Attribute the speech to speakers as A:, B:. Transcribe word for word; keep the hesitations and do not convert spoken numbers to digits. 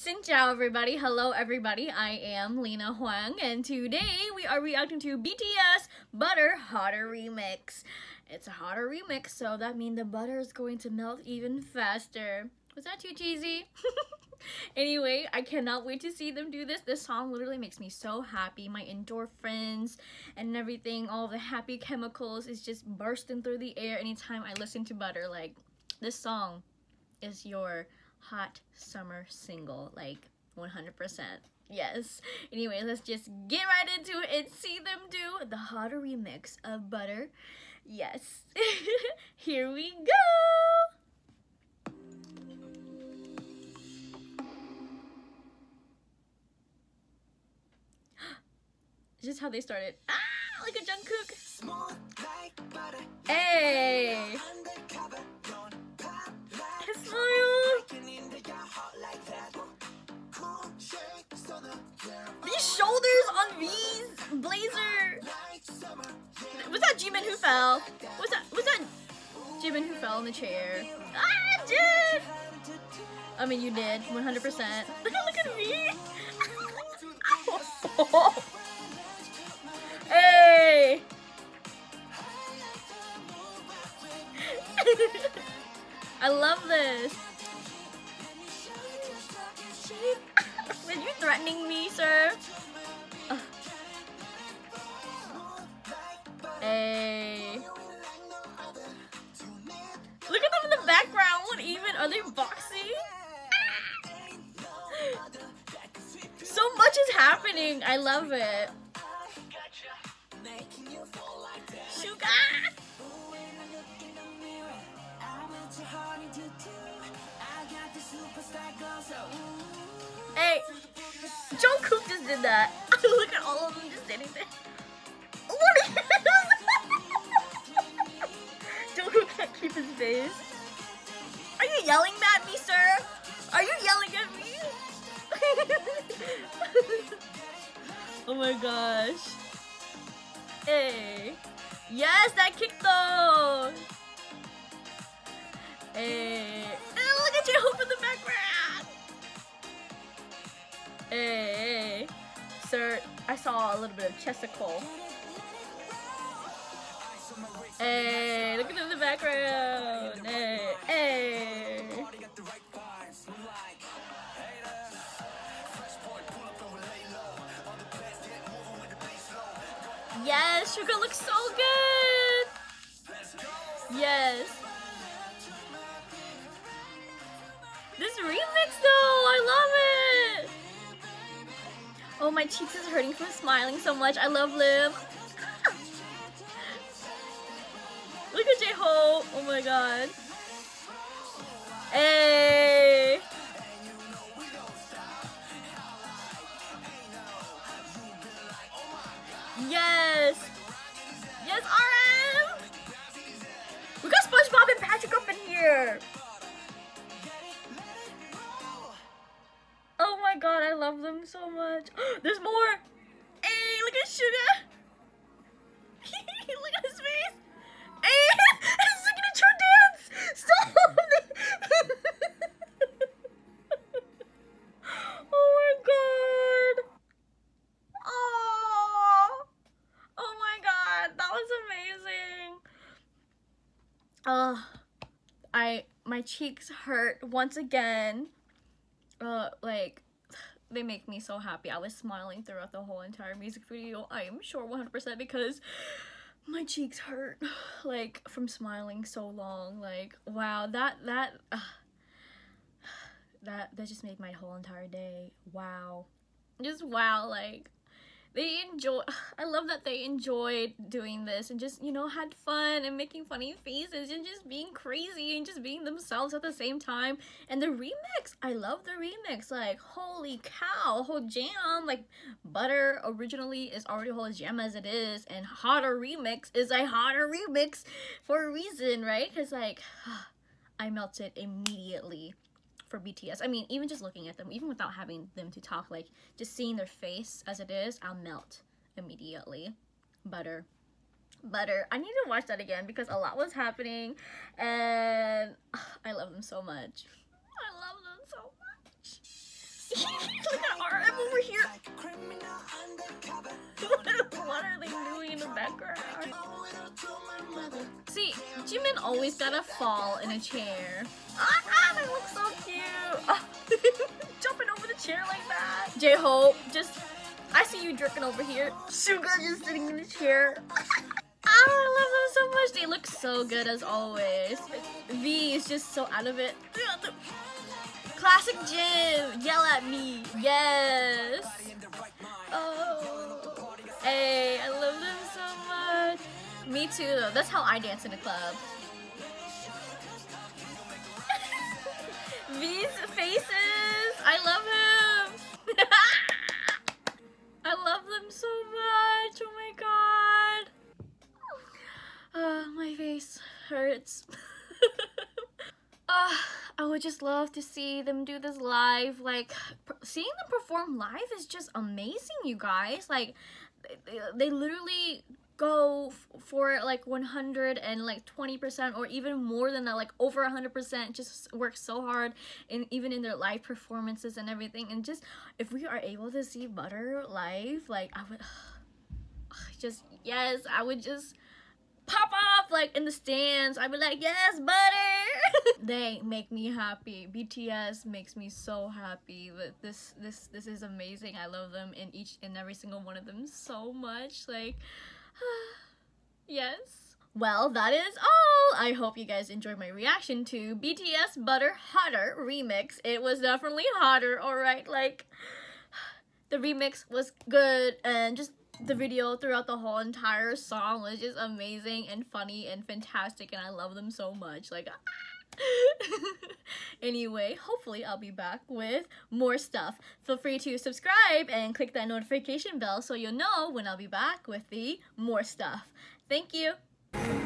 A: Xin chào everybody, hello everybody, I am Lina Hoang, and today we are reacting to B T S Butter Hotter Remix. It's a hotter remix, so that means the butter is going to melt even faster. Was that too cheesy? Anyway, I cannot wait to see them do this. This song literally makes me so happy. My endorphins and everything, all the happy chemicals is just bursting through the air anytime I listen to Butter. Like, this song is your hot summer single, like one hundred percent. Yes. Anyway, let's just get right into it and see them do the hotter remix of Butter. Yes. Here we go. Just how they started. Ah, like a Jungkook. Hey. His smile. These shoulders on V's blazer. Was that Jimin who fell? Was that was that Jimin who fell in the chair? Ah, Jin! I mean, you did, one hundred percent. Look at me. Hey! I love this. Are you threatening me, sir? Uh. Hey. Look at them in the background. What even? Are they boxing? So much is happening. I love it. Suga! Hey, Jungkook just did that. Look at all of them just sitting there. What is Jungkook can't keep his face. Are you yelling at me, sir? Are you yelling at me? Oh my gosh. Hey. Yes, that kick though. Hey. Oh, look at J-Hope in the background. Hey. Sir, I saw a little bit of chesticle. Hey, look at him in the background. Hey. Hey. Yes, Suga looks so good. Yes. This remix though, I love it. Oh, my cheeks is hurting from smiling so much. I love Lim. Look at J-Hope. Oh my god. Hey. Yes! Yes, R M! We got SpongeBob and Patrick up in here! Oh my god, I love them so much. There's more! Hey, look at Suga! Look at his face! Hey! His signature dance! Stop! Oh my god! Oh! Oh my god, that was amazing. Uh, I, my cheeks hurt once again. Uh, like, they make me so happy. I was smiling throughout the whole entire music video. I am sure one hundred percent because my cheeks hurt, like, from smiling so long. Like, wow, that, that, uh, that, that just made my whole entire day. Wow. Just wow, like, they enjoy, I love that they enjoyed doing this and just, you know, had fun and making funny faces and just being crazy and just being themselves at the same time. And the remix, I love the remix. Like, holy cow, whole jam. Like, Butter originally is already a whole jam as it is, and Hotter Remix is a hotter remix for a reason, right? Because, like, I melted immediately for B T S. I mean, even just looking at them, even without having them to talk, like, just seeing their face as it is, I'll melt immediately. Butter. Butter. I need to watch that again because a lot was happening, and I love them so much. I love them so much. always gotta fall in a chair. Ah, that looks so cute. Oh. Jumping over the chair like that. J-Hope, just, I see you jerking over here. Suga just sitting in the chair. Oh, I love them so much. They look so good as always. V is just so out of it. Classic Jim, yell at me. Yes. Oh. Hey, I love them so much. Me too though. That's how I dance in a club. V's faces. I love him. I love them so much. Oh my god. Uh, my face hurts. uh, I would just love to see them do this live. Like, seeing them perform live is just amazing, you guys. Like, they, they literally go for like one hundred and like twenty percent or even more than that, like over one hundred percent. Just work so hard in even in their live performances and everything. And just, if we are able to see Butter live, like, I would just, yes, I would just pop off like in the stands. I'd be like, yes, Butter. They make me happy. B T S makes me so happy. But this this this is amazing. I love them in each and every single one of them so much. Like, yes. Well, that is all. I hope you guys enjoyed my reaction to B T S Butter Hotter remix. It was definitely hotter, alright? Like, the remix was good, and just the video throughout the whole entire song was just amazing and funny and fantastic, and I love them so much. Like, anyway, hopefully I'll be back with more stuff. Feel free to subscribe and click that notification bell so you'll know when I'll be back with the more stuff. Thank you.